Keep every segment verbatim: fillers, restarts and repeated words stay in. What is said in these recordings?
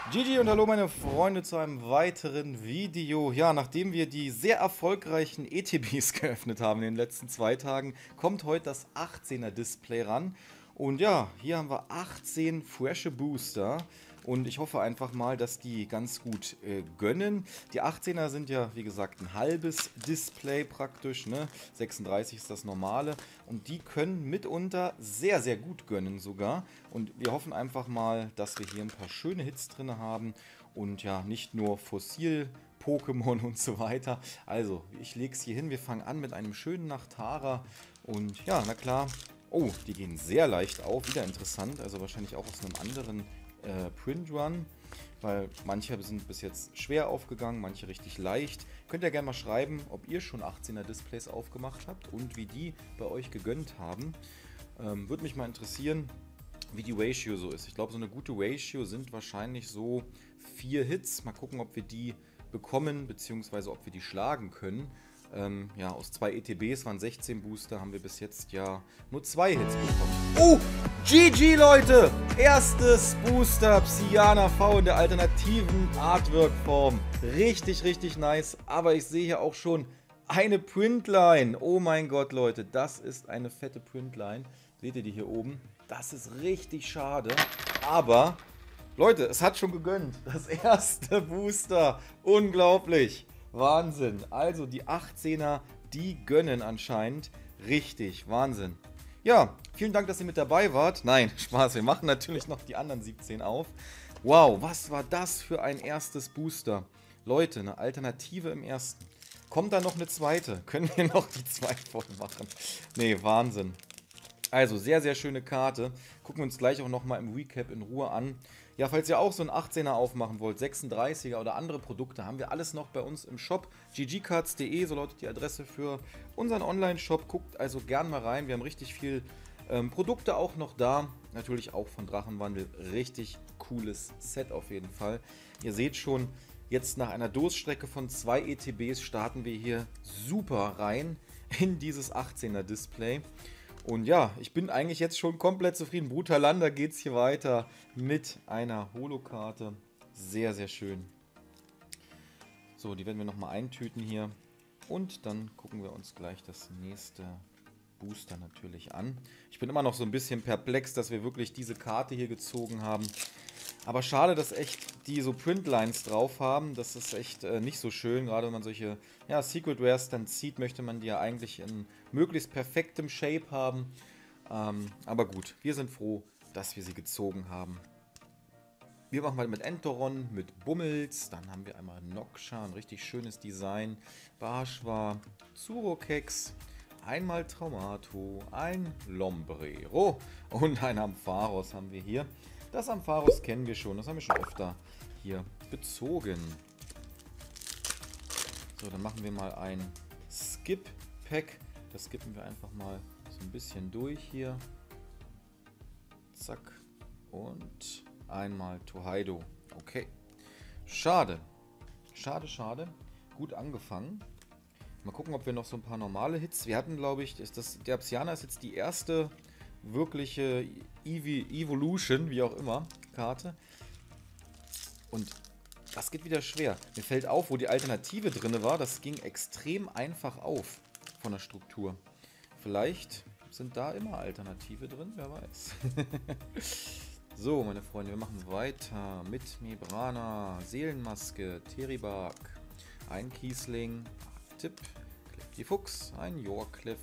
G G und hallo meine Freunde zu einem weiteren Video. Ja, nachdem wir die sehr erfolgreichen E T Bs geöffnet haben in den letzten zwei Tagen, kommt heute das achtzehner Display ran. Und ja, hier haben wir achtzehn frische Booster. Und ich hoffe einfach mal, dass die ganz gut äh, gönnen. Die achtzehner sind ja, wie gesagt, ein halbes Display praktisch, ne? sechsunddreißig ist das normale. Und die können mitunter sehr, sehr gut gönnen sogar. Und wir hoffen einfach mal, dass wir hier ein paar schöne Hits drin haben. Und ja, nicht nur Fossil-Pokémon und so weiter. Also, ich lege es hier hin. Wir fangen an mit einem schönen Nachtara. Und ja, na klar. Oh, die gehen sehr leicht auf. Wieder interessant. Also wahrscheinlich auch aus einem anderen äh, Print Run, weil manche sind bis jetzt schwer aufgegangen, manche richtig leicht. Könnt ihr gerne mal schreiben, ob ihr schon achtzehner Displays aufgemacht habt und wie die bei euch gegönnt haben. Ähm, Würde mich mal interessieren, wie die Ratio so ist. Ich glaube, so eine gute Ratio sind wahrscheinlich so vier Hits. Mal gucken, ob wir die bekommen, beziehungsweise ob wir die schlagen können. Ähm, ja, aus zwei E T Bs waren sechzehn Booster, haben wir bis jetzt ja nur zwei Hits bekommen. Oh, G G, Leute! Erstes Booster Psyana V in der alternativen Artwork-Form. Richtig, richtig nice. Aber ich sehe hier auch schon eine Printline. Oh mein Gott, Leute, das ist eine fette Printline. Seht ihr die hier oben? Das ist richtig schade. Aber, Leute, es hat schon gegönnt. Das erste Booster. Unglaublich. Wahnsinn. Also die achtzehner, die gönnen anscheinend richtig. Wahnsinn. Ja, vielen Dank, dass ihr mit dabei wart. Nein, Spaß, wir machen natürlich noch die anderen siebzehn auf. Wow, was war das für ein erstes Booster? Leute, eine Alternative im ersten. Kommt da noch eine zweite? Können wir noch die zwei voll machen? Nee, Wahnsinn. Also, sehr, sehr schöne Karte. Gucken wir uns gleich auch nochmal im Recap in Ruhe an. Ja, falls ihr auch so einen achtzehner aufmachen wollt, sechsunddreißiger oder andere Produkte, haben wir alles noch bei uns im Shop. g g cards punkt de, so lautet die Adresse für unseren Online-Shop. Guckt also gern mal rein. Wir haben richtig viel ähm, Produkte auch noch da. Natürlich auch von Drachenwandel. Richtig cooles Set auf jeden Fall. Ihr seht schon, jetzt nach einer Durststrecke von zwei E T Bs starten wir hier super rein in dieses achtzehner Display. Und ja, ich bin eigentlich jetzt schon komplett zufrieden. Brutalanda geht es hier weiter mit einer Holokarte. Sehr, sehr schön. So, die werden wir nochmal eintüten hier. Und dann gucken wir uns gleich das nächste Booster natürlich an. Ich bin immer noch so ein bisschen perplex, dass wir wirklich diese Karte hier gezogen haben. Aber schade, dass echt die so Printlines drauf haben. Das ist echt äh, nicht so schön. Gerade wenn man solche ja, Secret Rares dann zieht, möchte man die ja eigentlich in möglichst perfektem Shape haben. Ähm, aber gut, wir sind froh, dass wir sie gezogen haben. Wir machen mal mit Entoron, mit Bummels. Dann haben wir einmal Noksha, ein richtig schönes Design. Barschwa, Zurokex. Einmal Traumato, ein Lombrero und ein Ampharos haben wir hier. Das Ampharos kennen wir schon, das haben wir schon öfter hier bezogen. So, dann machen wir mal ein Skip-Pack. Das skippen wir einfach mal so ein bisschen durch hier. Zack. Und einmal Tohaido. Okay. Schade. Schade, schade. Gut angefangen. Mal gucken, ob wir noch so ein paar normale Hits. Wir hatten, glaube ich, ist das, der Psyana ist jetzt die erste wirkliche Evi Evolution, wie auch immer, Karte. Und das geht wieder schwer. Mir fällt auf, wo die Alternative drin war, das ging extrem einfach auf von der Struktur. Vielleicht sind da immer Alternative drin, wer weiß. So, meine Freunde, wir machen weiter mit Mebrana, Seelenmaske, Teribak, ein Kiesling, Tipp, Cliff die Fuchs, ein Yorkliff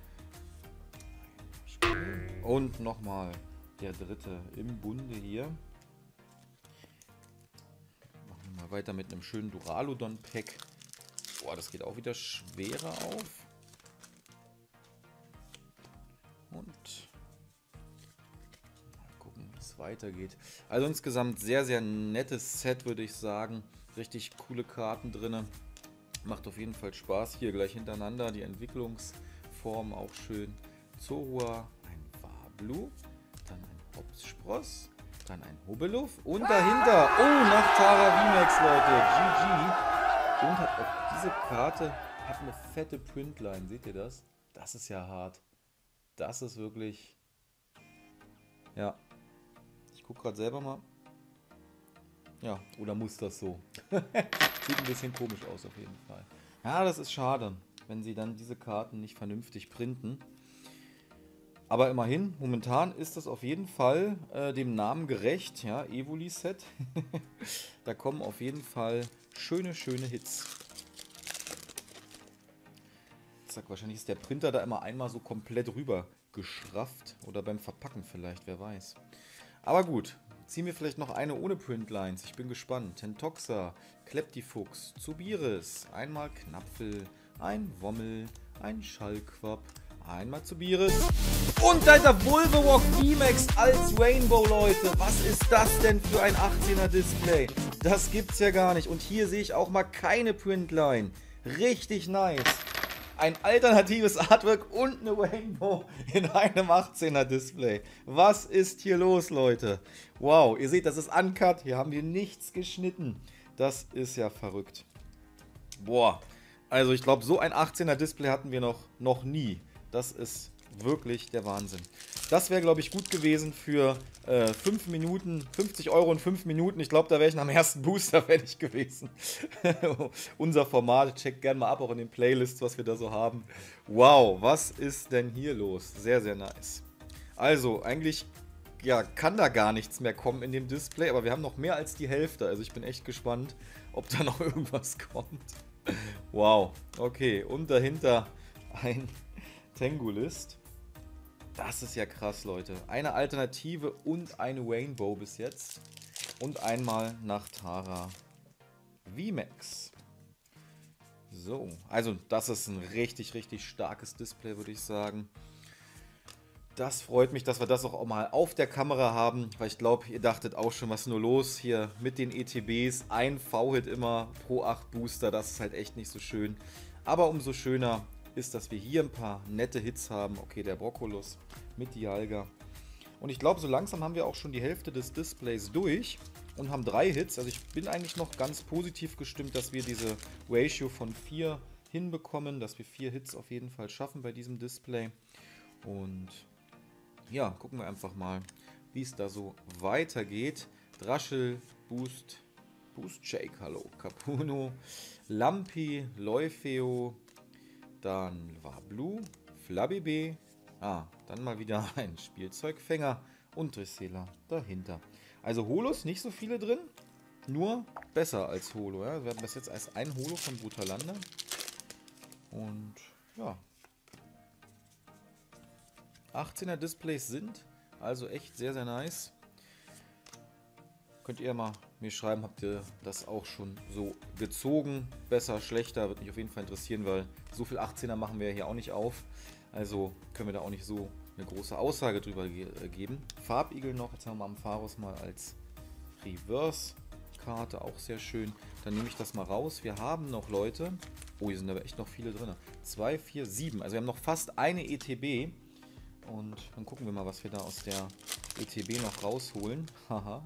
und nochmal der dritte im Bunde hier. Machen wir mal weiter mit einem schönen Duraludon-Pack. Boah, das geht auch wieder schwerer auf. Und mal gucken, wie es weitergeht. Also insgesamt sehr, sehr nettes Set, würde ich sagen. Richtig coole Karten drin. Macht auf jeden Fall Spaß. Hier gleich hintereinander die Entwicklungsform auch schön. Zorua, ein Wablu, dann ein Hopspross, dann ein Hobbeluff und dahinter, oh, Nachtara V-Max, Leute, G G. Und hat auch diese Karte hat eine fette Printline, seht ihr das? Das ist ja hart. Das ist wirklich, ja. Ich gucke gerade selber mal. Ja, oder muss das so? Sieht ein bisschen komisch aus auf jeden Fall. Ja, das ist schade, wenn sie dann diese Karten nicht vernünftig printen. Aber immerhin, momentan ist das auf jeden Fall äh, dem Namen gerecht. Ja, Evoli-Set. Da kommen auf jeden Fall schöne, schöne Hits. Zack, wahrscheinlich ist der Printer da immer einmal so komplett rüber geschrafft. Oder beim Verpacken vielleicht, wer weiß. Aber gut, ziehen wir vielleicht noch eine ohne Printlines. Ich bin gespannt. Tentoxa, Kleptifuchs, Zubiris, einmal Knapfel, ein Wommel, ein Schallquapp, einmal Zubiris und alter Wolverwalk V-Max als Rainbow, Leute. Was ist das denn für ein achtzehner Display? Das gibt's ja gar nicht. Und hier sehe ich auch mal keine Printline. Richtig nice. Ein alternatives Artwork und eine Rainbow in einem achtzehner Display. Was ist hier los, Leute? Wow, ihr seht, das ist uncut. Hier haben wir nichts geschnitten. Das ist ja verrückt. Boah, also ich glaube, so ein achtzehner Display hatten wir noch, noch nie. Das ist wirklich der Wahnsinn. Das wäre, glaube ich, gut gewesen für äh, fünf Minuten, fünfzig Euro und fünf Minuten. Ich glaube, da wäre ich nach dem ersten Booster fertig gewesen. Unser Format, checkt gerne mal ab, auch in den Playlists, was wir da so haben. Wow, was ist denn hier los? Sehr, sehr nice. Also, eigentlich ja, kann da gar nichts mehr kommen in dem Display, aber wir haben noch mehr als die Hälfte. Also ich bin echt gespannt, ob da noch irgendwas kommt. Wow, okay. Und dahinter ein Tangulist. Das ist ja krass, Leute. Eine Alternative und eine Rainbow bis jetzt. Und einmal nach Tara V-Max. So, also das ist ein richtig, richtig starkes Display, würde ich sagen. Das freut mich, dass wir das auch mal auf der Kamera haben, weil ich glaube, ihr dachtet auch schon, was ist nur los hier mit den E T Bs. Ein V-Hit immer pro acht Booster, das ist halt echt nicht so schön. Aber umso schöner ist, dass wir hier ein paar nette Hits haben. Okay, der Brokkolos mit Dialga. Und ich glaube, so langsam haben wir auch schon die Hälfte des Displays durch und haben drei Hits. Also ich bin eigentlich noch ganz positiv gestimmt, dass wir diese Ratio von vier hinbekommen, dass wir vier Hits auf jeden Fall schaffen bei diesem Display. Und ja, gucken wir einfach mal, wie es da so weitergeht. Draschel, Boost, Boost Shake, hallo, Capuno, Lampi, Leufeo, dann war Blue, Flabébé, ah, dann mal wieder ein Spielzeugfänger und Dressela dahinter. Also Holos nicht so viele drin, nur besser als Holo. Ja? Wir haben das jetzt als ein Holo von Brutalanda. Und ja, achtzehner Displays sind also echt sehr, sehr nice. Könnt ihr mal mir schreiben, habt ihr das auch schon so gezogen? Besser, schlechter, würde mich auf jeden Fall interessieren, weil so viel achtzehner machen wir hier auch nicht auf. Also können wir da auch nicht so eine große Aussage drüber ge geben. Farbigel noch, jetzt haben wir Ampharos mal als Reverse-Karte, auch sehr schön. Dann nehme ich das mal raus. Wir haben noch Leute, oh, hier sind aber echt noch viele drin. zwei, vier, sieben, also wir haben noch fast eine E T B. Und dann gucken wir mal, was wir da aus der E T B noch rausholen. Haha.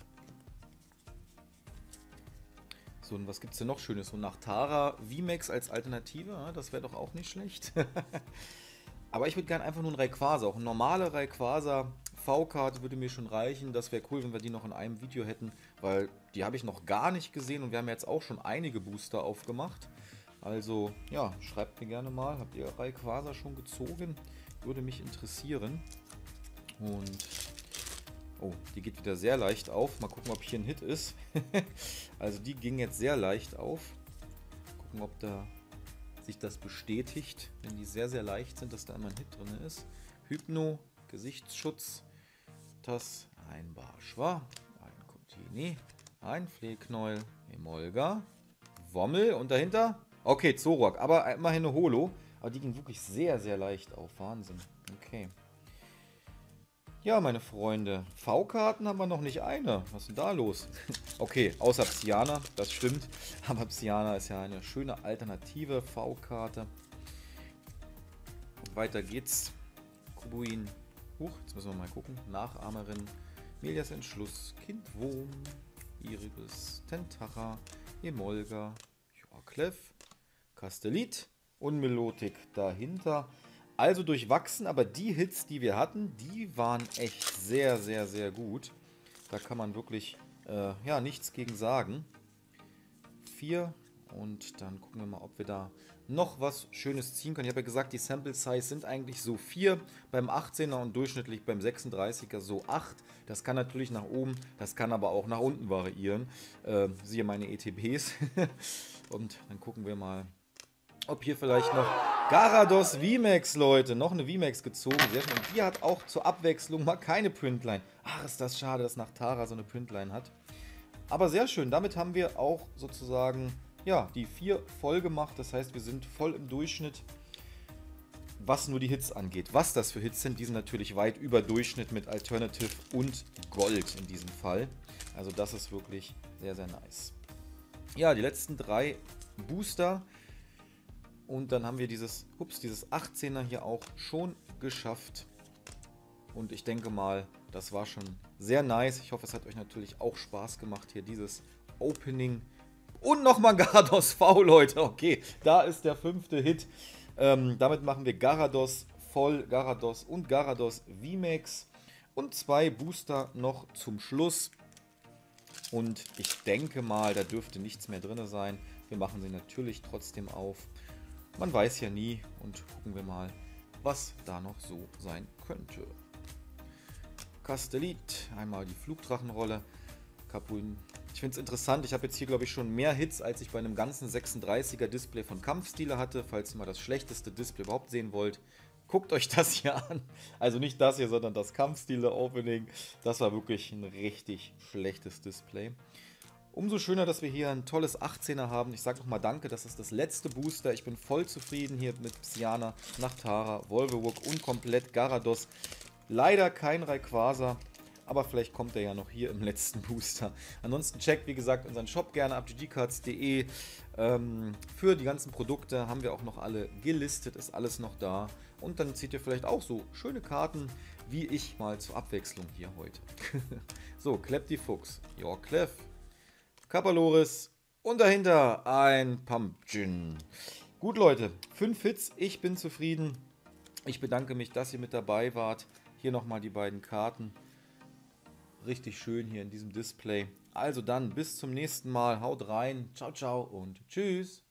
So, und was gibt es denn noch Schönes? So nach Tara V-Max als Alternative, das wäre doch auch nicht schlecht. Aber ich würde gerne einfach nur ein Rayquaza, auch eine normale Rayquaza V-Karte würde mir schon reichen. Das wäre cool, wenn wir die noch in einem Video hätten, weil die habe ich noch gar nicht gesehen und wir haben jetzt auch schon einige Booster aufgemacht. Also, ja, schreibt mir gerne mal, habt ihr Rayquaza schon gezogen? Würde mich interessieren. Und oh, die geht wieder sehr leicht auf. Mal gucken, ob hier ein Hit ist. Also die ging jetzt sehr leicht auf. Gucken, ob da sich das bestätigt. Wenn die sehr, sehr leicht sind, dass da immer ein Hit drin ist. Hypno, Gesichtsschutz, das, ein Barschwa, ein Contini, ein Fleeknäuel, Emolga, Wommel und dahinter, okay, Zoroark, aber immerhin eine Holo. Aber die ging wirklich sehr, sehr leicht auf. Wahnsinn. Okay. Ja, meine Freunde, V-Karten haben wir noch nicht eine. Was ist denn da los? Okay, außer Psyana, das stimmt. Aber Psyana ist ja eine schöne alternative V-Karte. Weiter geht's. Kubuin. Huch, jetzt müssen wir mal gucken. Nachahmerin. Melias Entschluss. Kindwurm. Iribis. Tentacha. Emolga. Jorklef. Castellit. Und Melotic dahinter. Also durchwachsen, aber die Hits, die wir hatten, die waren echt sehr, sehr, sehr gut. Da kann man wirklich äh, ja, nichts gegen sagen. vier und dann gucken wir mal, ob wir da noch was Schönes ziehen können. Ich habe ja gesagt, die Sample Size sind eigentlich so vier beim achtzehner und durchschnittlich beim sechsunddreißiger so acht. Das kann natürlich nach oben, das kann aber auch nach unten variieren. Äh, siehe meine E T Bs. Und dann gucken wir mal, ob hier vielleicht noch Garados V-Max, Leute. Noch eine V-Max gezogen. Sehr schön. Und die hat auch zur Abwechslung mal keine Printline. Ach, ist das schade, dass nach Tara so eine Printline hat. Aber sehr schön. Damit haben wir auch sozusagen ja, die vier voll gemacht. Das heißt, wir sind voll im Durchschnitt, was nur die Hits angeht. Was das für Hits sind, die sind natürlich weit über Durchschnitt mit Alternative und Gold in diesem Fall. Also das ist wirklich sehr, sehr nice. Ja, die letzten drei Booster. Und dann haben wir dieses, ups, dieses achtzehner hier auch schon geschafft. Und ich denke mal, das war schon sehr nice. Ich hoffe, es hat euch natürlich auch Spaß gemacht, hier dieses Opening. Und nochmal Garados V, Leute. Okay, da ist der fünfte Hit. Ähm, damit machen wir Garados voll, Garados und Garados V-Max. Und zwei Booster noch zum Schluss. Und ich denke mal, da dürfte nichts mehr drin sein. Wir machen sie natürlich trotzdem auf. Man weiß ja nie und gucken wir mal, was da noch so sein könnte. Castellit, einmal die Flugdrachenrolle. Capuin. Ich finde es interessant, ich habe jetzt hier glaube ich schon mehr Hits, als ich bei einem ganzen sechsunddreißiger Display von Kampfstile hatte. Falls ihr mal das schlechteste Display überhaupt sehen wollt, guckt euch das hier an. Also nicht das hier, sondern das Kampfstile Opening. Das war wirklich ein richtig schlechtes Display. Umso schöner, dass wir hier ein tolles achtzehner haben. Ich sage nochmal danke, das ist das letzte Booster. Ich bin voll zufrieden hier mit Psyana, Nachtara, Volverwook und komplett Garados. Leider kein Rayquaza, aber vielleicht kommt er ja noch hier im letzten Booster. Ansonsten checkt, wie gesagt, unseren Shop gerne ab g g cards punkt de. Ähm, für die ganzen Produkte haben wir auch noch alle gelistet, ist alles noch da. Und dann zieht ihr vielleicht auch so schöne Karten, wie ich mal zur Abwechslung hier heute. So, Kleptifuchs, Jorklef, Kapaloris und dahinter ein Pumpkin. Gut, Leute, fünf Hits, ich bin zufrieden. Ich bedanke mich, dass ihr mit dabei wart. Hier nochmal die beiden Karten. Richtig schön hier in diesem Display. Also dann, bis zum nächsten Mal. Haut rein. Ciao, ciao und tschüss.